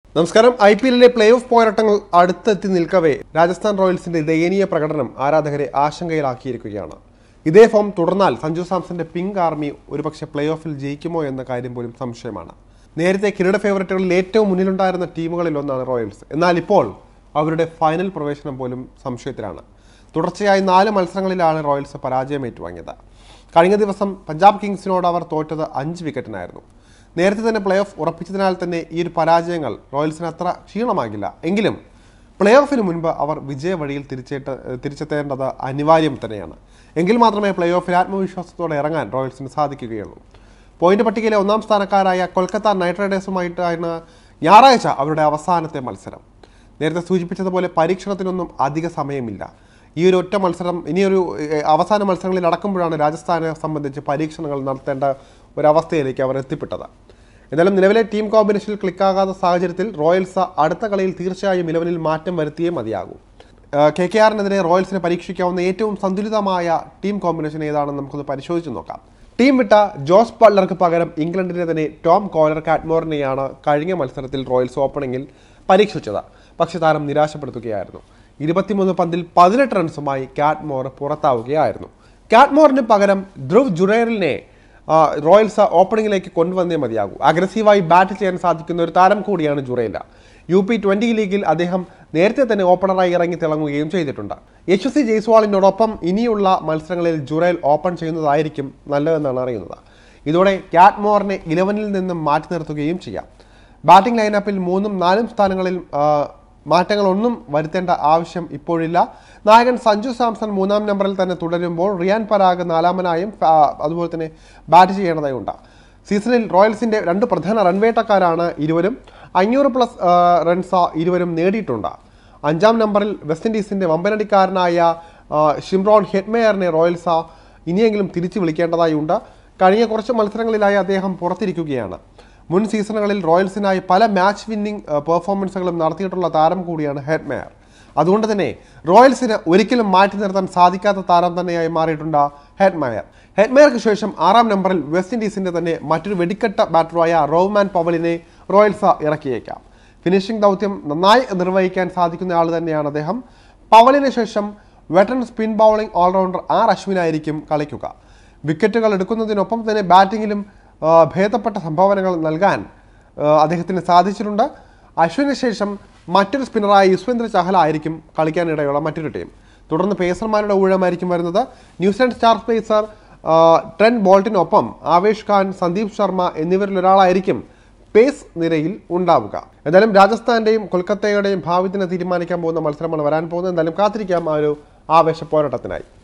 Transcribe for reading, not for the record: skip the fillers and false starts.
നമസ്കാരം. IPL play off പോരാട്ടങ്ങൾ അടുത്തെത്തി നിൽക്കവേ രാജസ്ഥാൻ റോയൽസിന്റെ ദയനീയ പ്രകടനം ആരാധകരെ ആശങ്കയിലാക്കിയിരിക്കുകയാണ്. ഇതേ ഫോം തുടർന്നാൽ സഞ്ജു സാംസന്റെ പിങ്ക് ആർമി ഒരുപക്ഷെ പ്ലേ ഓഫിൽ ജയിക്കുമോ എന്ന കാര്യം പോലും സംശയമാണ്. നേരത്തെ കിരീട ഫേവറേറ്റുകളിൽ ഏറ്റവും മുന്നിലുണ്ടായിരുന്ന ടീമുകളിൽ ഒന്നാണ് റോയൽസ്. എന്നാൽ ഇപ്പോൾ അവരുടെ ഫൈനൽ പ്രവേശനം പോലും സംശയത്തിലാണ്. തുടർച്ചയായി 4 മത്സരങ്ങളിലാണ് റോയൽസ് പരാജയം ഏറ്റുവാങ്ങിയത്. കഴിഞ്ഞ ദിവസം പഞ്ചാബ് കിങ്സിനോട് അവർ തോറ്റത് 5 വിക്കറ്റിനായിരുന്നു. നേരത്തെ തന്നെ പ്ലേ ഓഫ് ഉറപ്പിച്ചതിനാൽ തന്നെ ഈ ഒരു പരാജയങ്ങൾ റോയൽസിന് അത്ര ക്ഷീണമാകില്ല. എങ്കിലും പ്ലേ ഓഫിന് മുൻപ് അവർ വിജയ വഴിയിൽ തിരിച്ചെത്തേണ്ടത് അനിവാര്യം തന്നെയാണ്. എങ്കിൽ മാത്രമേ പ്ലേ ഓഫിൽ ആത്മവിശ്വാസത്തോടെ ഇറങ്ങാൻ റോയൽസിന് സാധിക്കുകയുള്ളൂ. പോയിന്റ് പട്ടികയിലെ 1ാം സ്ഥാനക്കാരായ കൊൽക്കത്ത നൈറ്റ് റൈഡേഴ്സുമായിട്ടാണ് ഞായറാഴ്ച അവരുടെ അവസാനത്തെ മത്സരം. നേരത്തെ സൂചിപ്പിച്ചതുപോലെ പരീക്ഷണത്തിനൊന്നും അധിക സമയമില്ല. ഈ ഒരു ഒറ്റ മത്സരം ഇനിയൊരു അവസാന മത്സരങ്ങളിൽ അടക്കുമ്പോഴാണ് രാജസ്ഥാനെ സംബന്ധിച്ച് പരീക്ഷണങ്ങൾ നടത്തേണ്ട ഒരവസ്ഥയിലേക്ക് അവർ എത്തിപ്പെട്ടത്. എന്നാലും നിലവിലെ ടീം കോമ്പിനേഷനിൽ ക്ലിക്കാകാത്ത സാഹചര്യത്തിൽ റോയൽസ് അടുത്ത കളിയിൽ തീർച്ചയായും 11-ൽ മാറ്റം വരുത്തിയേ മതിയാകൂ. KKRനെതിരെ റോയൽസിനെ പരീക്ഷിക്കാവുന്ന ഏറ്റവും സന്തുലിതമായ ടീം കോമ്പിനേഷൻ ഏതാണെന്ന് നമുക്കൊന്ന് പരിശോധിച്ച് നോക്കാം. ടീം വിട്ട ജോസ് ബട്ട്ലർക്ക് പകരം ഇംഗ്ലണ്ടിനെ തന്നെ ടോം കോലർ കാറ്റ്മോറിനെയാണ് കഴിഞ്ഞ മത്സരത്തിൽ റോയൽസ് ഓപ്പണിംഗിൽ പരീക്ഷിച്ചത്. പക്ഷേ താരം നിരാശപ്പെടുത്തുകയായിരുന്നു. 23 പന്തിൽ 18 റൺസുമായി കാറ്റ്മോർ പുറത്താവുകയായിരുന്നു. കാറ്റ്മോറിന് പകരം ധ്രുവ് ജുറേലിനെ റോയൽസ് ഓപ്പണിംഗിലേക്ക് കൊണ്ടുവന്നേ മതിയാകൂ. അഗ്രസീവായി ബാറ്റ് ചെയ്യാൻ സാധിക്കുന്ന ഒരു താരം കൂടിയാണ് ജുറേല. UP20 ലീഗിൽ അദ്ദേഹം നേരത്തെ തന്നെ ഓപ്പണറായി ഇറങ്ങി തിളങ്ങുകയും ചെയ്തിട്ടുണ്ട്. യശസ്വി ജയ്സ്വാളിനോടൊപ്പം ഇനിയുള്ള മത്സരങ്ങളിൽ ജുറേൽ ഓപ്പൺ ചെയ്യുന്നതായിരിക്കും നല്ലതെന്നാണ് അറിയുന്നത്. ഇതോടെ കാറ്റ്മോറിനെ 11-ൽ നിന്നും മാറ്റി നിർത്തുകയും ചെയ്യാം. ബാറ്റിംഗ് ലൈനപ്പിൽ 3ഉം 4ഉം സ്ഥാനങ്ങളിൽ മാറ്റങ്ങളൊന്നും വരുത്തേണ്ട ആവശ്യം ഇപ്പോഴില്ല. നായകൻ സഞ്ജു സാംസൺ 3ാം നമ്പറിൽ തന്നെ തുടരുമ്പോൾ റിയാൻ പരാഗ് 4ാമനായും അതുപോലെ തന്നെ ബാറ്റ് ചെയ്യേണ്ടതായുണ്ട്. സീസണിൽ റോയൽസിന്റെ 2 പ്രധാന റൺവേട്ടക്കാരാണ് ഇരുവരും. 500+ റൺസ് ഇരുവരും നേടിയിട്ടുണ്ട്. 5ാം നമ്പറിൽ വെസ്റ്റ് ഇൻഡീസിന്റെ വമ്പനടിക്കാരനായ ഷിംറോൺ ഹെറ്റ്മെയറിനെ റോയൽസ് ഇനിയെങ്കിലും തിരിച്ചു വിളിക്കേണ്ടതായുണ്ട്. കഴിഞ്ഞ കുറച്ച് മത്സരങ്ങളിലായി അദ്ദേഹം പുറത്തിരിക്കുകയാണ്. മുൻ സീസണുകളിൽ റോയൽസിനായി പല മാച്ച് വിന്നിംഗ് പെർഫോമൻസുകളും നടത്തിയിട്ടുള്ള താരം കൂടിയാണ് ഹെറ്റ്മെയർ. അതുകൊണ്ട് തന്നെ റോയൽസിന് ഒരിക്കലും മാറ്റി നിർത്താൻ സാധിക്കാത്ത താരം തന്നെയായി മാറിയിട്ടുണ്ട് ഹെറ്റ്മെയർ. ഹെറ്റ്മെയർക്ക് ശേഷം 6ാം നമ്പറിൽ വെസ്റ്റ് ഇൻഡീസിന്റെ തന്നെ മറ്റൊരു വെടിക്കെട്ട ബാറ്ററായ റോവ്മാൻ പവലിനെ റോയൽസ് ഇറക്കിയേക്കാം. ഫിനിഷിംഗ് ദൗത്യം നന്നായി നിർവഹിക്കാൻ സാധിക്കുന്ന ആൾ തന്നെയാണ് അദ്ദേഹം. പവലിന് ശേഷം വെറ്ററൻ സ്പിൻ ബൗളിംഗ് ഓൾറൗണ്ടർ അശ്വിനായിരിക്കും കളിക്കുക. വിക്കറ്റുകൾ എടുക്കുന്നതിനൊപ്പം തന്നെ ബാറ്റിങ്ങിലും ഭേദപ്പെട്ട സംഭാവനകൾ നൽകാൻ അദ്ദേഹത്തിന് സാധിച്ചിട്ടുണ്ട്. അശ്വിന് ശേഷം മറ്റൊരു സ്പിന്നറായ യുസ്വേന്ദ്ര ചഹൽ ആയിരിക്കും കളിക്കാനിടയുള്ള മറ്റൊരു ടീം. തുടർന്ന് പേസർമാരുടെ ഊഴമായിരിക്കും വരുന്നത്. ന്യൂസിലൻഡ് സ്റ്റാർ പേസർ ട്രെന്റ് ബോൾട്ടിനൊപ്പം ആവേശ് ഖാൻ, സന്ദീപ് ശർമ്മ എന്നിവരിൽ ഒരാളായിരിക്കും പേസ് നിരയിൽ ഉണ്ടാവുക. എന്തായാലും രാജസ്ഥാന്റെയും കൊൽക്കത്തയുടെയും ഭാവി തന്നെ തീരുമാനിക്കാൻ പോകുന്ന മത്സരമാണ് വരാൻ പോകുന്നത്. എന്തായാലും കാത്തിരിക്കാം ആ ഒരു ആവേശ പോരാട്ടത്തിനായി.